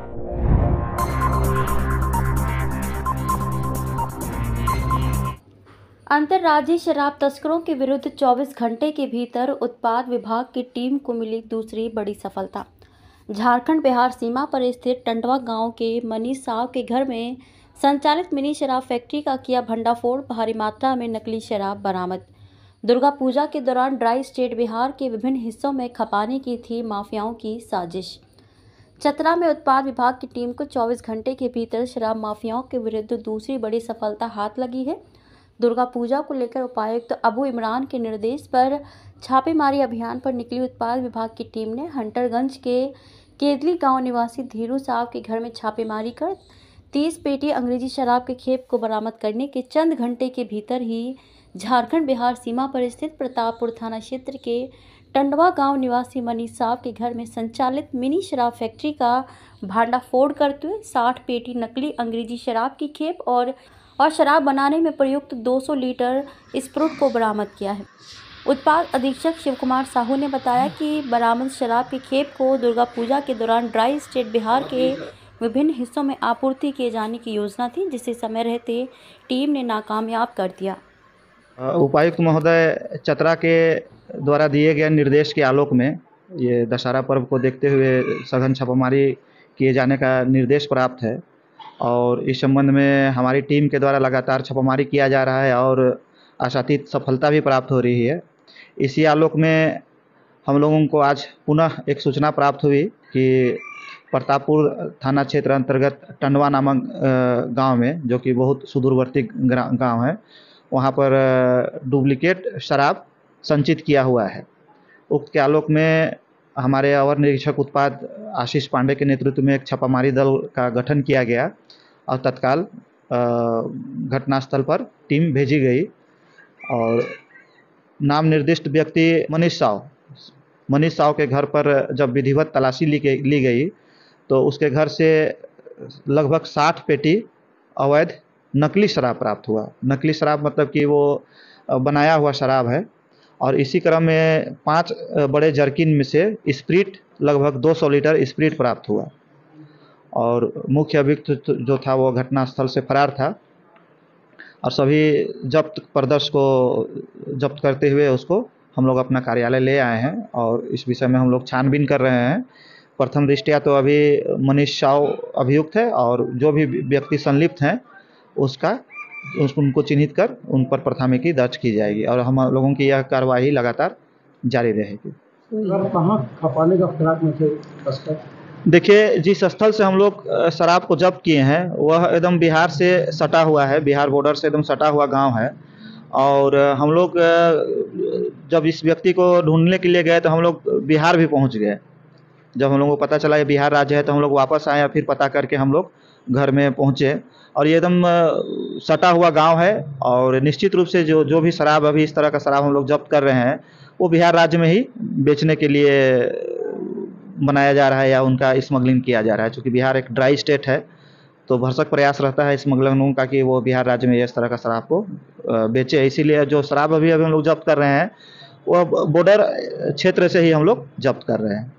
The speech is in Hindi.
अंतर्राज्यीय शराब तस्करों के विरुद्ध 24 घंटे के भीतर उत्पाद विभाग की टीम को मिली दूसरी बड़ी सफलता। झारखंड बिहार सीमा पर स्थित टंडवा गांव के मनीष साव के घर में संचालित मिनी शराब फैक्ट्री का किया भंडाफोड़। भारी मात्रा में नकली शराब बरामद। दुर्गा पूजा के दौरान ड्राई स्टेट बिहार के विभिन्न हिस्सों में खपाने की थी माफियाओं की साजिश। चतरा में उत्पाद विभाग की टीम को 24 घंटे के भीतर शराब माफियाओं के विरुद्ध दूसरी बड़ी सफलता हाथ लगी है। दुर्गा पूजा को लेकर उपायुक्त अबू इमरान के निर्देश पर छापेमारी अभियान पर निकली उत्पाद विभाग की टीम ने हंटरगंज के केदली गांव निवासी धीरू साहब के घर में छापेमारी कर 30 पेटी अंग्रेजी शराब के खेप को बरामद करने के चंद घंटे के भीतर ही झारखंड बिहार सीमा पर स्थित प्रतापपुर थाना क्षेत्र के टंडवा गांव निवासी मनीष साहब के घर में संचालित मिनी शराब फैक्ट्री का भांडाफोड़ करते हुए 60 पेटी नकली अंग्रेजी शराब की खेप और शराब बनाने में प्रयुक्त 200 लीटर स्प्रिट को बरामद किया है। उत्पाद अधीक्षक शिव कुमार साहू ने बताया कि बरामद शराब की खेप को दुर्गा पूजा के दौरान ड्राई स्टेट बिहार के विभिन्न हिस्सों में आपूर्ति किए जाने की योजना थी, जिसे समय रहते टीम ने नाकामयाब कर दिया। उपायुक्त महोदय चतरा के द्वारा दिए गए निर्देश के आलोक में ये दशहरा पर्व को देखते हुए सघन छापामारी किए जाने का निर्देश प्राप्त है और इस संबंध में हमारी टीम के द्वारा लगातार छापामारी किया जा रहा है और आशातीत सफलता भी प्राप्त हो रही है। इसी आलोक में हम लोगों को आज पुनः एक सूचना प्राप्त हुई कि प्रतापपुर थाना क्षेत्र अंतर्गत टंडवा नामक गांव में, जो कि बहुत सुदूरवर्ती गांव है, वहां पर डुप्लीकेट शराब संचित किया हुआ है। उक्त के आलोक में हमारे अवर निरीक्षक उत्पाद आशीष पांडे के नेतृत्व में एक छापामारी दल का गठन किया गया और तत्काल घटनास्थल पर टीम भेजी गई और नाम निर्दिष्ट व्यक्ति मनीष साव के घर पर जब विधिवत तलाशी ली गई तो उसके घर से लगभग 60 पेटी अवैध नकली शराब प्राप्त हुआ। नकली शराब मतलब कि वो बनाया हुआ शराब है और इसी क्रम में 5 बड़े जर्किन में से स्प्रिट लगभग 200 लीटर स्प्रिट प्राप्त हुआ और मुख्य अभियुक्त जो था वो घटनास्थल से फरार था और सभी जब्त प्रदर्श को जब्त करते हुए उसको हम लोग अपना कार्यालय ले आए हैं और इस विषय में हम लोग छानबीन कर रहे हैं। प्रथम दृष्टया तो अभी मनीष साव अभियुक्त है और जो भी व्यक्ति संलिप्त हैं उनको चिन्हित कर उन पर प्राथमिकी दर्ज की जाएगी और हम लोगों की यह कार्रवाई लगातार जारी रहेगी। कहाँ खपाने का फिराक में थे तस्कर? देखिए, जिस स्थल से हम लोग शराब को जब्त किए हैं वह एकदम बिहार से सटा हुआ है, बिहार बॉर्डर से एकदम सटा हुआ गांव है और हम लोग जब इस व्यक्ति को ढूंढने के लिए गए तो हम लोग बिहार भी पहुंच गए। जब हम लोगों को पता चला ये बिहार राज्य है तो हम लोग वापस आए, फिर पता करके हम लोग घर में पहुंचे और ये एकदम सटा हुआ गांव है और निश्चित रूप से जो भी शराब अभी इस तरह का शराब हम लोग जब्त कर रहे हैं वो बिहार राज्य में ही बेचने के लिए बनाया जा रहा है या उनका स्मगलिंग किया जा रहा है। चूँकि बिहार एक ड्राई स्टेट है तो भरसक प्रयास रहता है स्मगलरों का कि वो बिहार राज्य में इस तरह का शराब को बेचे। इसीलिए जो शराब अभी हम लोग जब्त कर रहे हैं वो बॉर्डर क्षेत्र से ही हम लोग जब्त कर रहे हैं।